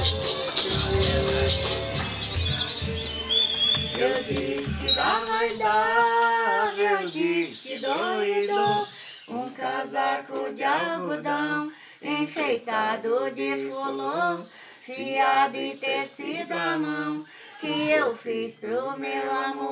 Eu disse que vai dar, eu disse que doido, um casaco de algodão enfeitado de fulô, fiado de tecido à mão, que eu fiz pro meu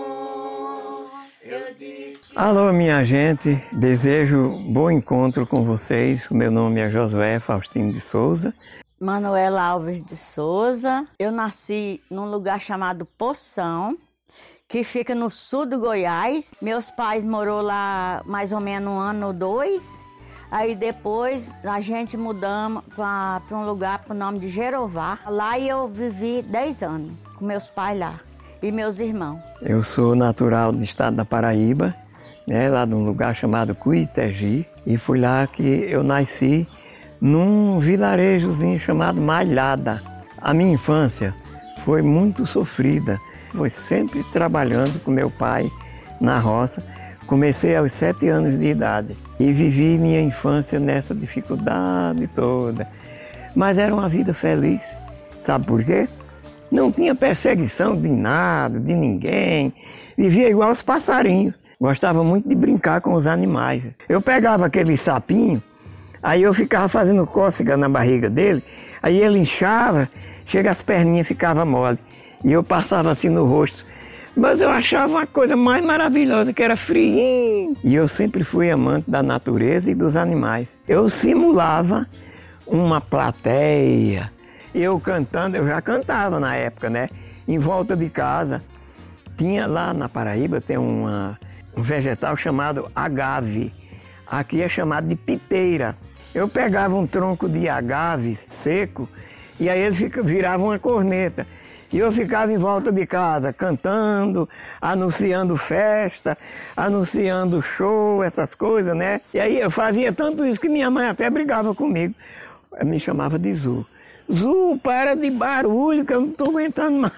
amor. Eu disse que... Alô, minha gente, desejo bom encontro com vocês. O meu nome é Josué Faustino de Souza. Manuela Alves de Souza. Eu nasci num lugar chamado Poção, que fica no sul do Goiás. Meus pais moraram lá mais ou menos 1 ano ou 2. Aí depois a gente mudamos para um lugar com o nome de Jerová. Lá eu vivi 10 anos com meus pais lá e meus irmãos. Eu sou natural do estado da Paraíba, né, lá de um lugar chamado Cuitegi. E foi lá que eu nasci, num vilarejozinho chamado Malhada. A minha infância foi muito sofrida. Foi sempre trabalhando com meu pai na roça. Comecei aos 7 anos de idade e vivi minha infância nessa dificuldade toda. Mas era uma vida feliz, sabe por quê? Não tinha perseguição de nada, de ninguém. Vivia igual os passarinhos. Gostava muito de brincar com os animais. Eu pegava aquele sapinho, aí eu ficava fazendo cócega na barriga dele, aí ele inchava, chega as perninhas ficavam mole. E eu passava assim no rosto. Mas eu achava uma coisa mais maravilhosa, que era frio. E eu sempre fui amante da natureza e dos animais. Eu simulava uma plateia. Eu cantando, eu já cantava na época, né? Em volta de casa. Tinha lá na Paraíba, tem um vegetal chamado agave. Aqui é chamado de piteira. Eu pegava um tronco de agave seco e aí eles viravam uma corneta. E eu ficava em volta de casa, cantando, anunciando festa, anunciando show, essas coisas, né? E aí eu fazia tanto isso que minha mãe até brigava comigo. Ela me chamava de Zu. Zu, para de barulho que eu não estou aguentando mais.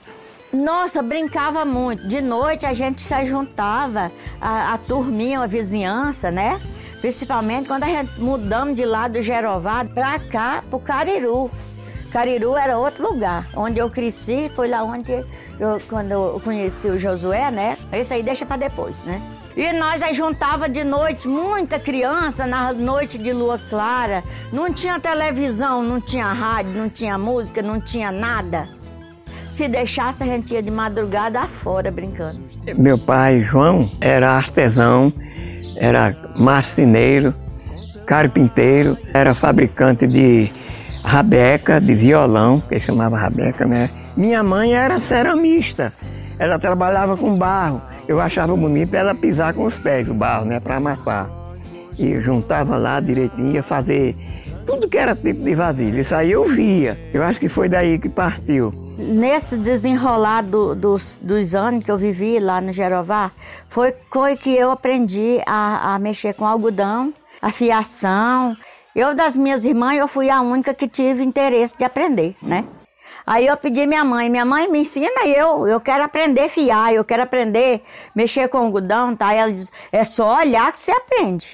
Nossa, brincava muito. De noite a gente se juntava, a turminha, a vizinhança, né? Principalmente quando a gente mudamos de lá do Jerová para cá, para o Cariru. Cariru era outro lugar, onde eu cresci, foi lá onde quando eu conheci o Josué, né? Isso aí deixa para depois, né? E nós aí juntava de noite, muita criança, na noite de lua clara. Não tinha televisão, não tinha rádio, não tinha música, não tinha nada. Se deixasse, a gente ia de madrugada afora brincando. Meu pai, João, era artesão, era marceneiro, carpinteiro, era fabricante de rabeca, de violão, que chamava rabeca, né? Minha mãe era ceramista, ela trabalhava com barro. Eu achava bonito ela pisar com os pés o barro, né, para amassar. E juntava lá direitinho, ia fazer tudo que era tipo de vasilha. Isso aí eu via, eu acho que foi daí que partiu. Nesse desenrolar dos anos que eu vivi lá no Jerová, foi que eu aprendi a mexer com algodão, a fiação. Eu, das minhas irmãs, eu fui a única que tive interesse de aprender, né? Aí eu pedi minha mãe me ensina eu quero aprender a fiar, eu quero aprender a mexer com algodão, tá? E ela diz, é só olhar que você aprende.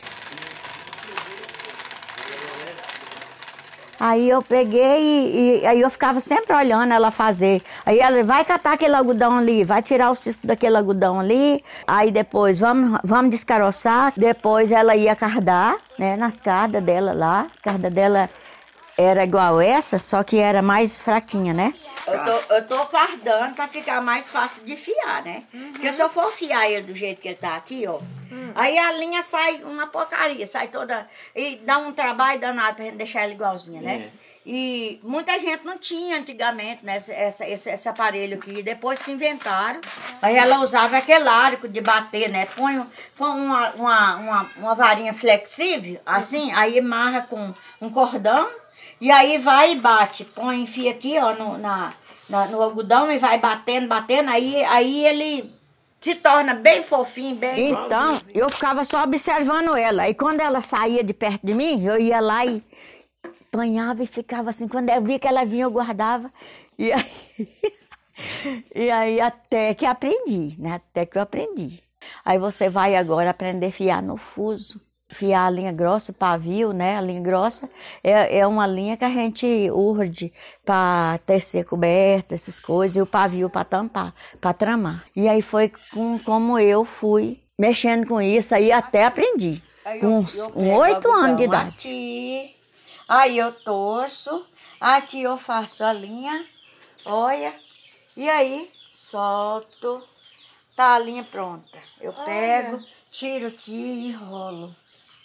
Aí eu peguei e aí eu ficava sempre olhando ela fazer. Aí ela vai catar aquele algodão ali, vai tirar o cisto daquele algodão ali. Aí depois vamos descaroçar. Depois ela ia cardar, né, nas cardas dela lá. As cardas dela era igual essa, só que era mais fraquinha, né? Eu tô cardando para ficar mais fácil de fiar, né? Porque se eu for fiar ele do jeito que ele tá aqui, ó, aí a linha sai uma porcaria, sai toda... E dá um trabalho danado pra gente deixar ela igualzinha, né? E muita gente não tinha antigamente, né, esse aparelho aqui. Depois que inventaram, aí ela usava aquele arco de bater, né? Põe uma varinha flexível, assim, aí amarra com um cordão, e aí vai e bate. Enfia aqui, ó, no algodão e vai batendo, aí ele se torna bem fofinho, bem... Então, eu ficava só observando ela. E quando ela saía de perto de mim, eu ia lá e apanhava e ficava assim. Quando eu via que ela vinha, eu guardava. E aí até que aprendi, né? Até que eu aprendi. Aí você vai agora aprender a fiar no fuso. fiar a linha grossa, o pavio, né? A linha grossa é uma linha que a gente urde para tecer coberta, essas coisas, e o pavio para tampar, para tramar. E aí foi como eu fui mexendo com isso, aí até aprendi. Com 8 anos de idade. Aqui, aí eu torço, aqui eu faço a linha, olha, e aí solto, tá a linha pronta. Eu pego, tiro aqui e enrolo.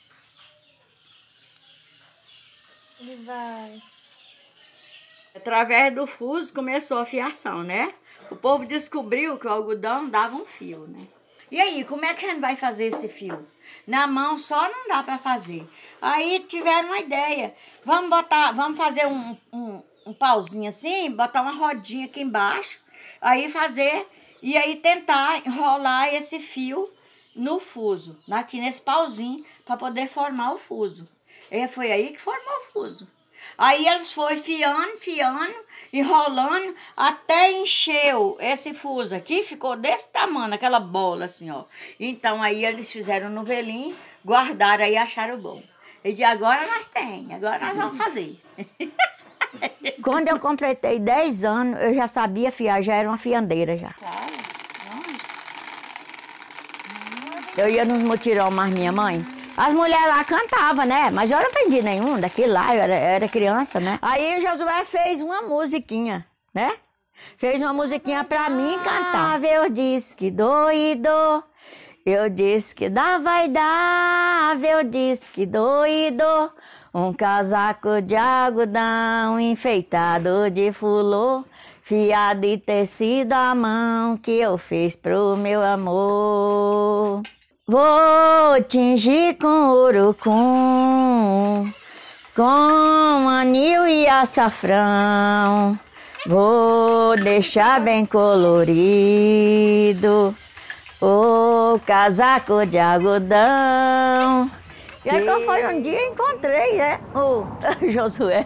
Ele vai. Através do fuso começou a fiação, né? O povo descobriu que o algodão dava um fio, né? E aí, como é que a gente vai fazer esse fio? Na mão só não dá para fazer. Aí tiveram uma ideia. Vamos fazer um pauzinho assim, botar uma rodinha aqui embaixo, aí fazer e aí tentar enrolar esse fio no fuso, aqui nesse pauzinho, para poder formar o fuso. E foi aí que formou o fuso. Aí eles foram fiando, enrolando, até encheu esse fuso aqui, ficou desse tamanho, aquela bola assim, ó. Então aí eles fizeram no velim, guardaram aí e acharam bom. E de agora agora nós vamos fazer. Quando eu completei 10 anos, eu já sabia fiar, já era uma fiandeira já. Eu ia nos mutirão mais minha mãe. As mulheres lá cantavam, né? Mas eu não aprendi nenhum daquilo lá, eu era criança, né? Aí o Josué fez uma musiquinha, né? Fez uma musiquinha pra mim cantar. Eu disse que doido, eu disse que vai dar, eu disse que doido. Um casaco de algodão enfeitado de fulô, fiado e tecido à mão que eu fiz pro meu amor. Vou tingir com urucum, com anil e açafrão. Vou deixar bem colorido o casaco de algodão. E aí quando foi um dia encontrei, né, o Josué.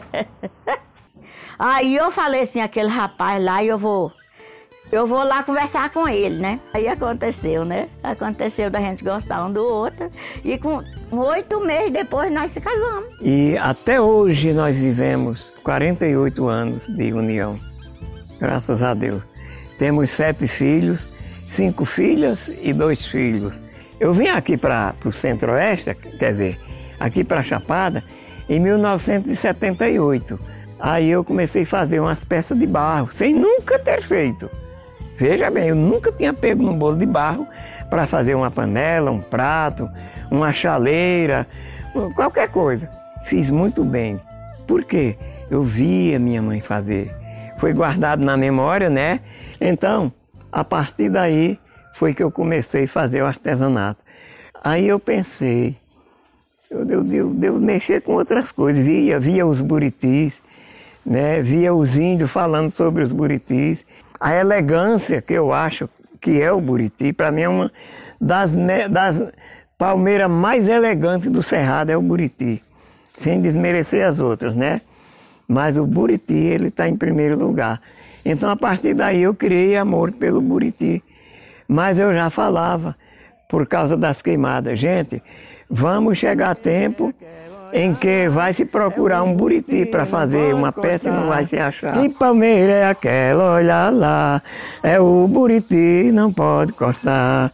Aí eu falei assim, aquele rapaz lá, eu vou lá conversar com ele, né? Aí aconteceu, né? Aconteceu da gente gostar um do outro. E com 8 meses depois nós se casamos. E até hoje nós vivemos 48 anos de união. Graças a Deus. Temos 7 filhos, 5 filhas e 2 filhos. Eu vim aqui para o Centro-Oeste, quer dizer, aqui para Chapada, em 1978. Aí eu comecei a fazer umas peças de barro, sem nunca ter feito. Veja bem, eu nunca tinha pego num bolo de barro para fazer uma panela, um prato, uma chaleira, qualquer coisa. Fiz muito bem. Por quê? Eu via minha mãe fazer. Foi guardado na memória, né? Então, a partir daí, foi que eu comecei a fazer o artesanato. Aí eu pensei, eu devo mexer com outras coisas. Via os buritis, né? Via os índios falando sobre os buritis. A elegância que eu acho que é o buriti, para mim é uma das palmeiras mais elegantes do Cerrado, é o buriti. Sem desmerecer as outras, né? Mas o buriti, ele está em primeiro lugar. Então, a partir daí, eu criei amor pelo buriti. Mas eu já falava, por causa das queimadas, gente, vamos chegar a tempo em que vai se procurar um buriti para fazer uma peça e não vai se achar. Que palmeira é aquela, olha lá, é o buriti, não pode cortar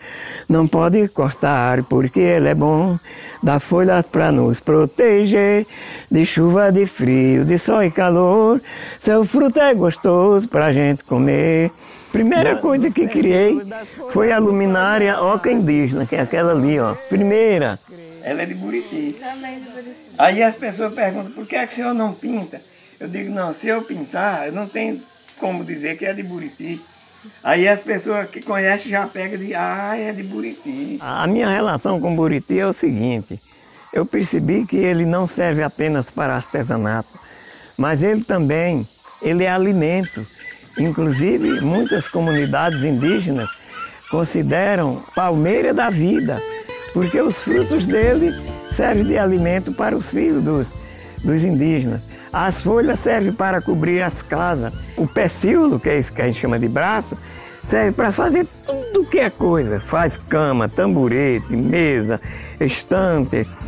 porque ele é bom, dá folha para nos proteger, de chuva, de frio, de sol e calor, seu fruto é gostoso pra gente comer. Primeira coisa que criei foi a luminária oca indígena, que é aquela ali, ó. Primeira. Ela é de buriti. Aí as pessoas perguntam, por que é que o senhor não pinta? Eu digo, não, se eu pintar, eu não tenho como dizer que é de buriti. Aí as pessoas que conhecem já pegam e dizem, é de buriti. A minha relação com o buriti é o seguinte, eu percebi que ele não serve apenas para artesanato, mas ele também, ele é alimento. Inclusive, muitas comunidades indígenas consideram palmeira da vida, porque os frutos dele servem de alimento para os filhos dos indígenas. As folhas servem para cobrir as casas. O pecíolo, que é isso que a gente chama de braço, serve para fazer tudo que é coisa. Faz cama, tamborete, mesa, estante.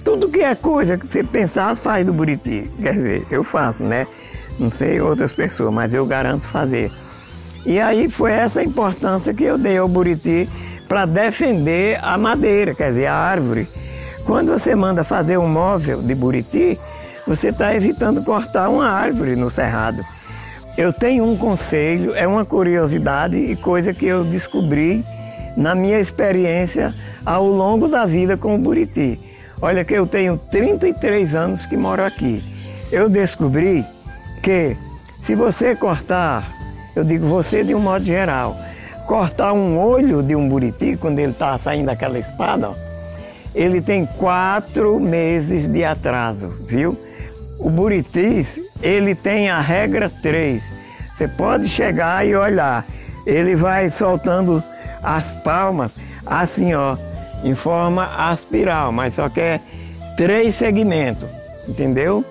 Tudo que é coisa que você pensar, faz do Buriti. Quer dizer, eu faço, né? Não sei outras pessoas, mas eu garanto fazer. E aí foi essa a importância que eu dei ao Buriti para defender a madeira, quer dizer, a árvore. Quando você manda fazer um móvel de Buriti, você está evitando cortar uma árvore no cerrado. Eu tenho um conselho, é uma curiosidade e coisa que eu descobri na minha experiência ao longo da vida com o Buriti. Olha que eu tenho 33 anos que moro aqui. Eu descobri que se você cortar, eu digo você de um modo geral, cortar um olho de um Buriti, quando ele está saindo daquela espada, ó, ele tem 4 meses de atraso, viu? O Buriti, ele tem a regra 3. Você pode chegar e olhar, ele vai soltando as palmas assim, ó, em forma aspiral, mas só que é 3 segmentos, entendeu?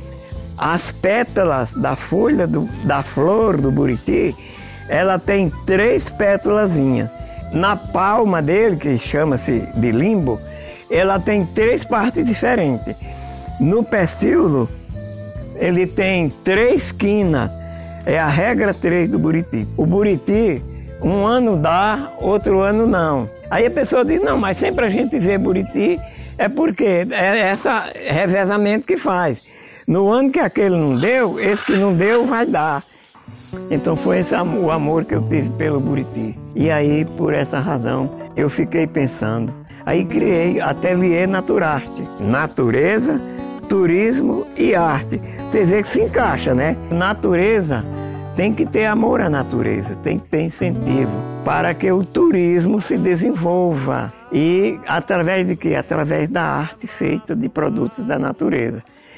As pétalas da folha da flor do Buriti, ela tem 3 pétalazinhas. Na palma dele, que chama-se de limbo, ela tem 3 partes diferentes. No pecíolo, ele tem 3 quinas. É a regra 3 do Buriti. O Buriti, um ano dá, outro ano não. Aí a pessoa diz, não, mas sempre a gente vê Buriti, é porque é esse revezamento que faz. No ano que aquele não deu, esse que não deu vai dar. Então foi esse o amor que eu tive pelo Buriti. E aí, por essa razão, eu fiquei pensando. Aí criei Ateliê Naturarte. Natureza, turismo e arte. Vocês veem que se encaixa, né? Natureza tem que ter amor à natureza, tem que ter incentivo para que o turismo se desenvolva. E através de quê? Através da arte feita de produtos da natureza.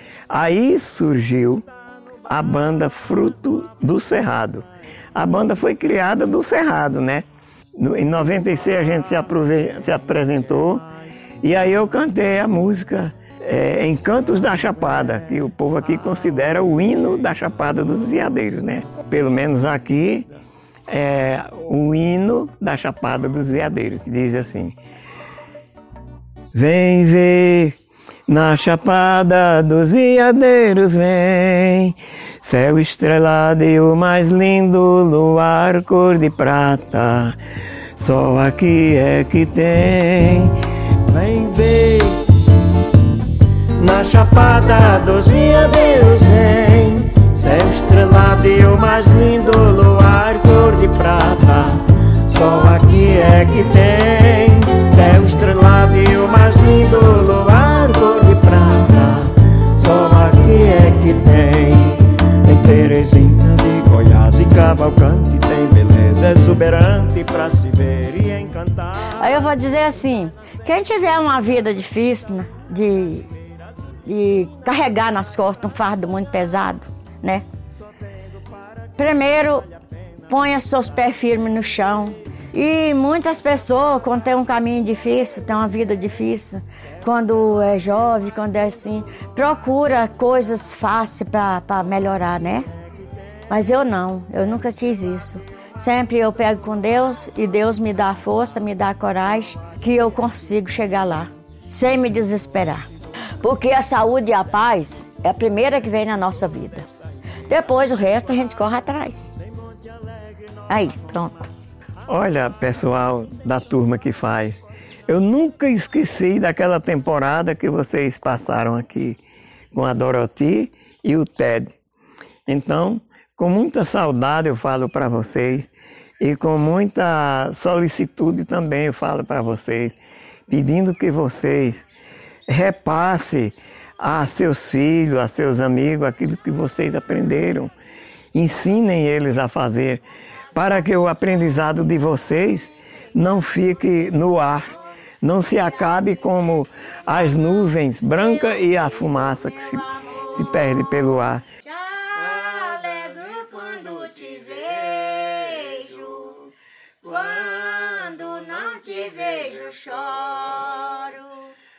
Aí surgiu a banda Fruto do Cerrado. A banda foi criada do Cerrado, né? Em 96 a gente se apresentou e aí eu cantei a música Encantos da Chapada, que o povo aqui considera o hino da Chapada dos Veadeiros, né? Pelo menos aqui é o hino da Chapada dos Veadeiros, que diz assim: vem ver na Chapada dos Veadeiros, vem, céu estrelado e o mais lindo luar cor de prata, só aqui é que tem. Vem ver na Chapada dos Veadeiros, vem, céu estrelado e o mais lindo luar cor de prata, só aqui é que tem. Céu estrelado e o mais lindo luar cor de prata, só aqui é que tem. Em Teresina de Goiás e Cavalcante tem beleza exuberante pra se ver e encantar. Aí eu vou dizer assim, quem tiver uma vida difícil, né, de carregar nas costas um fardo muito pesado, né? Primeiro, ponha seus pés firmes no chão. E muitas pessoas, quando tem um caminho difícil, tem uma vida difícil, quando é jovem, quando é assim, procura coisas fáceis para melhorar, né? Mas eu não, eu nunca quis isso. Sempre eu pego com Deus e Deus me dá força, me dá coragem, que eu consigo chegar lá, sem me desesperar. Porque a saúde e a paz é a primeira que vem na nossa vida. Depois o resto a gente corre atrás. Aí, pronto. Olha, pessoal da turma que faz, eu nunca esqueci daquela temporada que vocês passaram aqui com a Doroti e o Ted. Então, com muita saudade eu falo para vocês e com muita solicitude também eu falo para vocês, pedindo que vocês repassem a seus filhos, a seus amigos, aquilo que vocês aprenderam. Ensinem eles a fazer, para que o aprendizado de vocês não fique no ar, não se acabe como as nuvens brancas e a fumaça que se perde pelo ar. Já alegro quando te vejo, quando não te vejo choro.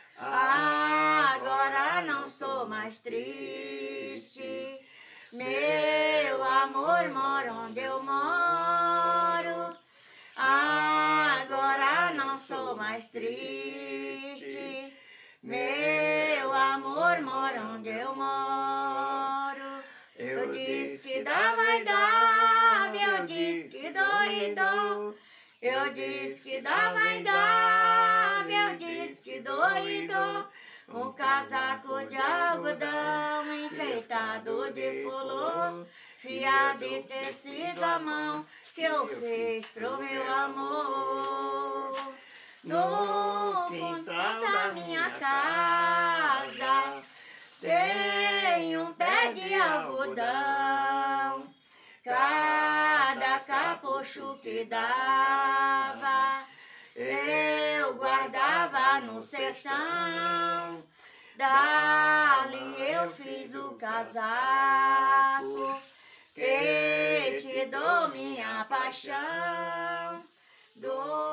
Agora não sou mais triste, meu amor mora onde eu moro. Agora não sou mais triste, Meu amor mora onde eu moro. Eu disse que dava e dava, eu disse que dou e dou. Eu disse que dava e dava, eu disse que dou e dou. Um casaco de algodão enfeitado de flor, fiado de tecido à mão, que eu fiz pro meu amor. No quintal da minha casa tem um pé de algodão. Cada capocho que dava, eu guardava no sertão. Dali eu fiz o casaco, que te dou minha paixão.